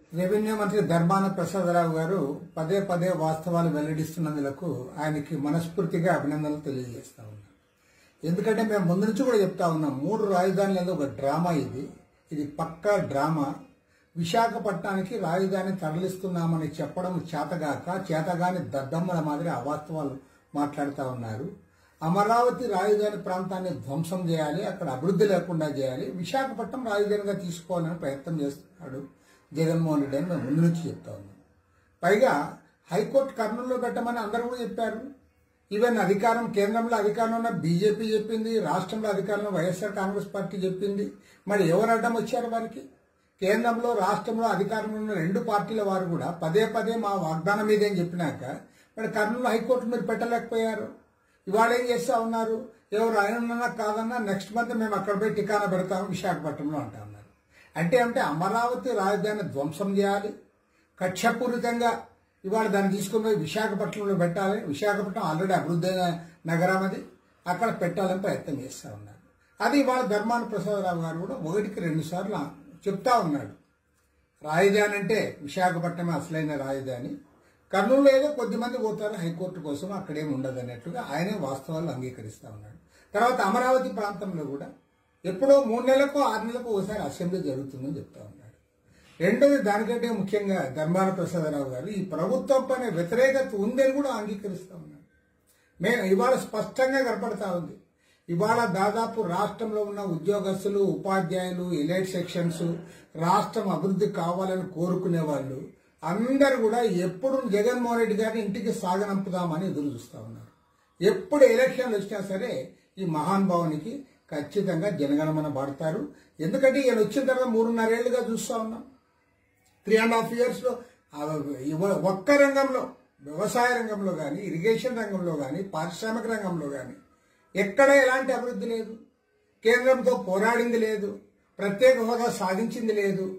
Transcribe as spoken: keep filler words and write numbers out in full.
Revenue మంత్రి ధర్మాన ప్రసాదరావు గారు పదే పదే వాస్తవాలు వెల్లడిస్తున్నందుకు ఆయనకి మనస్ఫూర్తిగా అభినందనలు తెలియజేస్తా ఉన్నాం. ఎందుకంటే మేము ముందు నుంచి కూడా చెప్తా ఉన్నాం, మూడు రాజధానులలో ఒక డ్రామా ఇది ఇది పక్కా డ్రామా. విశాఖపట్నానికి రాజధాని తరలిస్తున్నామని చెప్పడం చేతగాక చేతగాని దద్దమ్మల మాదిరి అవాస్తవాలు మాట్లాడుతూ ఉన్నారు. అమరావతి రాజధాని ప్రాంతాన్ని ధ్వంసం చేయాలి, అక్కడ అభివృద్ధి లేకుండా చేయాలి, విశాఖపట్నం రాజధానిగా తీసుకోవాలని ప్రయత్నం చేస్తున్నాడు జగన్మోహన్ రెడ్డి అని మేము ముందు నుంచి చెప్తా ఉన్నాం. పైగా హైకోర్టు కర్నూలులో పెట్టమని అందరూ కూడా చెప్పారు. ఈవెన్ అధికారం కేంద్రంలో అధికారంలో ఉన్న బీజేపీ చెప్పింది, రాష్ట్రంలో అధికారంలో వైఎస్ఆర్ కాంగ్రెస్ పార్టీ చెప్పింది. మరి ఎవరు అడ్డం వచ్చారు వారికి? కేంద్రంలో రాష్ట్రంలో అధికారంలో ఉన్న రెండు పార్టీల వారు కూడా పదే పదే మా వాగ్దానం మీదేం చెప్పినాక మరి కర్నూలు హైకోర్టు మీరు పెట్టలేకపోయారు. ఇవాళ ఏం చేస్తా ఉన్నారు? ఎవరు ఆయనన్నా కాదన్నా నెక్స్ట్ మంత్ మేము అక్కడ పోయి టికానా పెడతాము విశాఖపట్నంలో అంటా ఉన్నారు. అంటే అంటే అమరావతి రాజధాని ధ్వంసం చేయాలి, కక్షపూరితంగా ఇవాళ దాన్ని తీసుకుని పోయి విశాఖపట్నంలో పెట్టాలి. విశాఖపట్నం ఆల్రెడీ అభివృద్ధి అయిన నగరం, అది అక్కడ పెట్టాలని ప్రయత్నం చేస్తూ ఉన్నారు. అది ఇవాళ ధర్మాన ప్రసాదరావు గారు కూడా ఒకటికి రెండు సార్లు చెప్తా ఉన్నాడు. రాజధాని అంటే విశాఖపట్నమే అసలైన రాజధాని, కర్నూలులో ఏదో కొద్దిమంది పోతారు హైకోర్టు కోసం, అక్కడేమి ఉండదు అన్నట్లుగా ఆయనే వాస్తవాలు అంగీకరిస్తూ ఉన్నాడు. తర్వాత అమరావతి ప్రాంతంలో కూడా ఎప్పుడో మూడు నెలలకు ఆరు నెలలకు ఒకసారి అసెంబ్లీ జరుగుతుందని చెప్తా ఉన్నాడు. రెండోది, దానికంటే ముఖ్యంగా ధర్మాన ప్రసాదరావు గారు ఈ ప్రభుత్వం పైన వ్యతిరేకత ఉందని కూడా అంగీకరిస్తూ ఉన్నాడు. మేము ఇవాళ స్పష్టంగా కనపడతా ఉంది. ఇవాళ దాదాపు రాష్ట్రంలో ఉన్న ఉద్యోగస్తులు, ఉపాధ్యాయులు, ఎలైట్ సెక్షన్స్, రాష్ట్రం అభివృద్ధి కావాలని కోరుకునే వాళ్ళు అందరూ కూడా ఎప్పుడు జగన్మోహన్ రెడ్డి గారిని ఇంటికి సాగనంపుదామని ఎదురు చూస్తూ ఉన్నారు. ఎప్పుడు ఎలక్షన్లు వచ్చినా సరే ఈ మహానుభావునికి ఖచ్చితంగా జనగణమన పాడతారు. ఎందుకంటే ఈయన వచ్చిన తర్వాత మూడున్నరేళ్లుగా చూస్తూ ఉన్నాం. త్రీ అండ్ హాఫ్ ఇయర్స్ లో ఒక్క రంగంలో, వ్యవసాయ రంగంలో కానీ, ఇరిగేషన్ రంగంలో కానీ, పారిశ్రామిక రంగంలో కానీ ఎక్కడ ఎలాంటి అభివృద్ధి లేదు. కేంద్రంతో పోరాడింది లేదు, ప్రత్యేక హోదా సాధించింది లేదు.